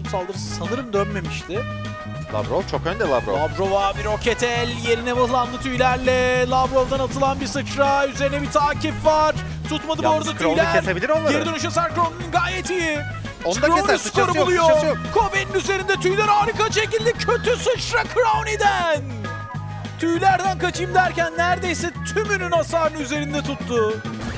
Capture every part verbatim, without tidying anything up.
saldırısı sanırım dönmemişti. Lavrov çok önde Lavrov. Lavrov'a bir roket el, yerine hızlandı tüylerle. Lavrov'dan atılan bir sıçra, üzerine bir takip var. Tutmadı bu arada tüyler. Kesebilir onları. Geri dönüşe Sarkron'un gayet iyi. Onu da keser, sıçrası yok, sıçrası yok. Kobe'nin üzerinde tüyler harika çekildi. Kötü sıçra Crowny'den. Tüylerden kaçayım derken neredeyse tümünün hasarını üzerinde tuttu.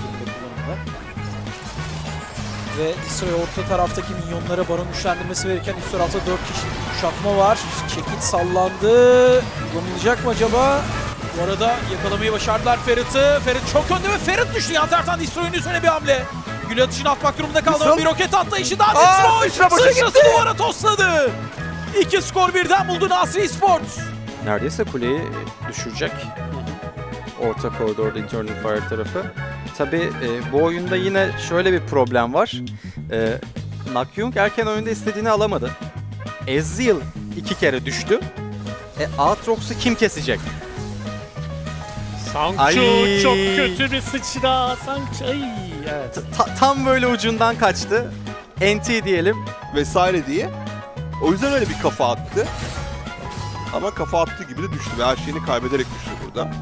Ve Destroy orta taraftaki minyonlara baron güçlendirmesi verirken üst tarafta dört kişilik bir kuşatma var. Çekit sallandı. Kullanılacak mı acaba? Bu arada yakalamayı başardılar Ferit'i. Ferit çok önde ve Ferit düştü. Yan taraftan Destroy'un üzerine bir hamle. Gül atışını atmak durumunda kaldı ama bir roket atlayışı daha Destroy. Sıçrası duvara tosladı. İki skor birden buldu Nasri Esports. Neredeyse kuleyi düşürecek. Orta koridorda Eternal Fire tarafı. Tabii e, bu oyunda yine şöyle bir problem var. E, Nakyung erken oyunda istediğini alamadı. Ezreal iki kere düştü. E, Aatrox'u kim kesecek? Sancho çok kötü bir sıçra. Sancho ay evet. Ta tam böyle ucundan kaçtı. N T diyelim. Vesaire diye. O yüzden öyle bir kafa attı. Ama kafa attığı gibi de düştü ve her şeyini kaybederek düştü burada.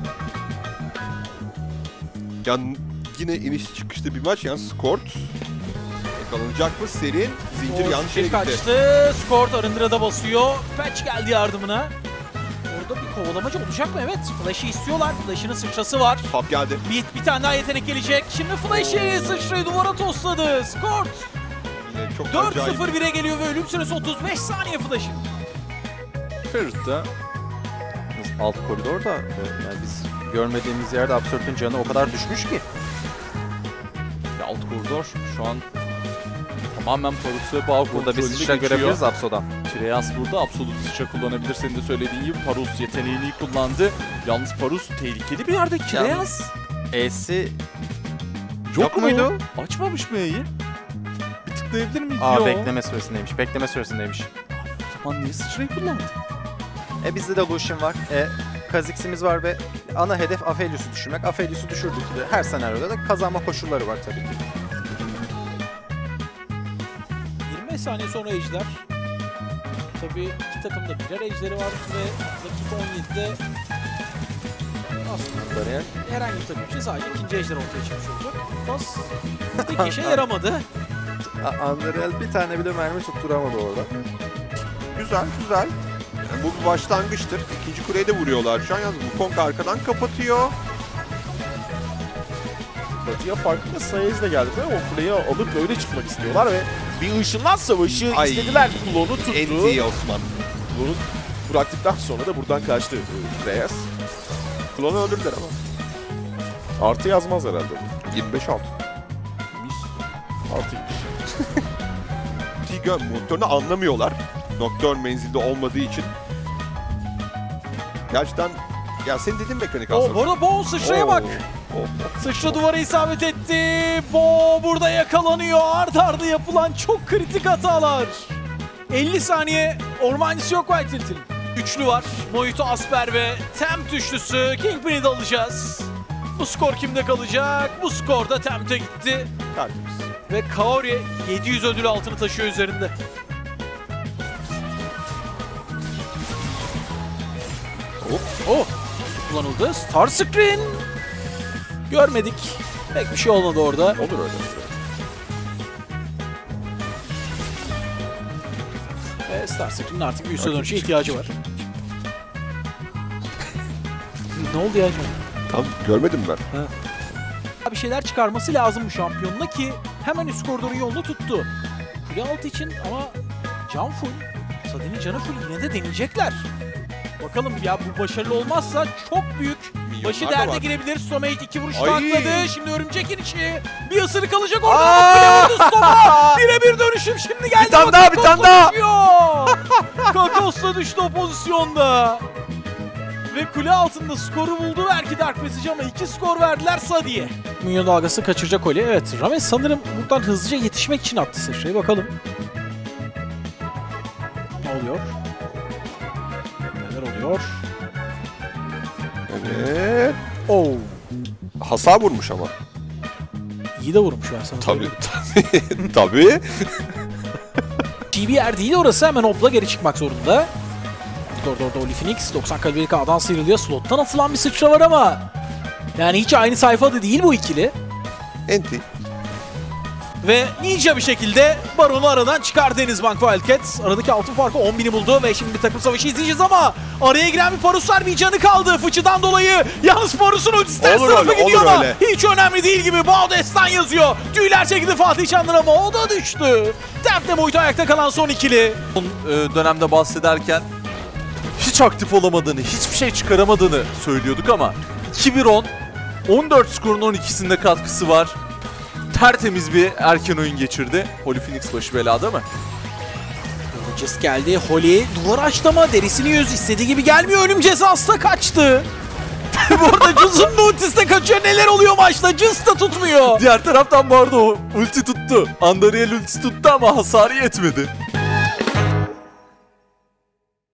Yani yine iniş çıkışlı bir maç. Yani Skort yakalanacak mı? Serin. Zincir yanlış yere gitti. Kaçtı. Skort Arındıra'da basıyor. Patch geldi yardımına. Orada bir kovalamacı olacak mı? Evet. Flash'ı istiyorlar. Flash'ının sıçrası var. Top geldi. Bir, bir tane daha yetenek gelecek. Şimdi Flash'ı sıçrayı duvara tosladı. Skort. Yine çok dört acayip. sıfır bire geliyor ve ölüm süresi otuz beş saniye Flash'ın. Ferit'te alt koridorda yani biz görmediğimiz yerde Absurd'un canı o kadar düşmüş ki. Ya alt koridor şu an tamamen Parus ve Bağ Burada bir sıçra görebiliriz Abso'dan. Kireas burada Absolut sıçra kullanabilir. Senin de söylediğin gibi Parus yeteneğini kullandı. Yalnız Parus tehlikeli bir yerde. Kireas E'si yok, yok mu? muydu? Açmamış mı E'yi? Bir tıklayabilir miyiz? Aa Yok. bekleme süresindeymiş. Bekleme süresindeymiş. O zaman niye sıçrayı kullandı? E bizde de Lucian var. E Kha'Zix'imiz var ve ana hedef Aphelios'u düşürmek. Aphelios'u düşürdük. Her senaryoda da kazanma koşulları var tabii ki. yirmi beş saniye sonra Ejder. Tabii iki takımda birer Ejder'i var ve dakika on yedide aslında Bariyer. herhangi bir takım için sadece ikinci Ejder ortaya çıkmış olacak. Fas tek işe yaramadı. Andreal bir tane bile mermi tutturamadı orada. Güzel, güzel. Yani bu bir başlangıçtır. İkinci kuleyi de vuruyorlar şu an. Yalnız Wukong arkadan kapatıyor. Batı'ya farklı sayız da geldi ve o kuleyi alıp böyle çıkmak istiyorlar ve bir ışınlan savaşı Ay. istediler. Klonu tuttu. N T Osman. Klonu bıraktıktan sonra da buradan kaçtı Reyes. Klonu öldürdüler ama. Artı yazmaz herhalde. yirmi beş altı. Mis. Artıymış. Tiga motorunu anlamıyorlar. Nocturne menzilde olmadığı için. Gerçekten ya senin dediğin mekanik O, aslında. bu arada Bo sıçraya bak. Oh. Sıçra duvara isabet etti. Bo burada yakalanıyor. Ard arda yapılan çok kritik hatalar. elli saniye ormancısı yok White Tilt'in. Üçlü var. Mojito, Asper ve Tempt üçlüsü. Kingpin'i de alacağız. Bu skor kimde kalacak? Bu skor da Tempt'e gitti. Tertemiz. Ve Kaori yedi yüz ödül altını taşıyor üzerinde. Oh, oh. Kullanıldı. Star Screen. Görmedik. Pek bir şey olmadı orada. Olur öyle. Ve Star Screen'in artık bir üste dönüşe ihtiyacı var. Ne oldu ya? Tam görmedim ben. Bir şeyler çıkarması lazım bu şampiyonla ki hemen üst koridorun yolunu tuttu. Kule altı için ama can full. Sadin'in canı full, yine de deneyecekler. Bakalım ya, bu başarılı olmazsa çok büyük başı Milyonlar da derde var. girebilir. Stomach iki vuruş Ay. takladı. Şimdi örümcek inişi. Bir ısırık alacak orada. Kule vurdu Stoma. Birebir dönüşüm şimdi geldi. Bir tane daha, bir tane daha. Kakos'la düştü o pozisyonda. Ve kule altında skoru buldu belki Dark Passage ama iki skor verdiler Sadi'ye. Minyon dalgası kaçıracak Oli. Evet, Rames sanırım buradan hızlıca yetişmek için attı sıçrayı. Bakalım. Ne oluyor? Neler oluyor? Evet. Oo. Hasar vurmuş ama. İyi de vurmuş ben sana. Tabii, tabii, tabii. iyi bir yer değil orası. Hemen hopla geri çıkmak zorunda. Koridorda Holy Phoenix doksan kalibrelik A'dan sıyrılıyor. Slot'tan atılan bir sıçra var ama yani hiç aynı sayfada değil bu ikili. Enti. Ve ninja bir şekilde Baron'u aradan çıkar Denizbank Wildcats. Aradaki altın farkı on bini buldu ve şimdi bir takım savaşı izleyeceğiz ama araya giren bir Parus var, bir canı kaldı fıçıdan dolayı. Yalnız Parus'un ultisi ters Olur tarafa öyle, gidiyor olur ama öyle. hiç önemli değil gibi. Bao Destan yazıyor. Tüyler çekildi Fatih Çandır ama o da düştü. Dertle boyutu ayakta kalan son ikili. Son e, dönemde bahsederken hiç aktif olamadığını, hiçbir şey çıkaramadığını söylüyorduk ama iki bir on, on dört skorun on ikisinde katkısı var. Tertemiz bir erken oyun geçirdi. Holy Phoenix başı belada mı? Just geldi. Holy duvar açtı ama derisini yüz istediği gibi gelmiyor. Ölüm cezası da kaçtı. Bu arada Juz'un da ultisi de kaçıyor. Neler oluyor maçta? Juz da tutmuyor. Diğer taraftan bu arada o ulti tuttu. Andariel ultisi tuttu ama hasarı yetmedi.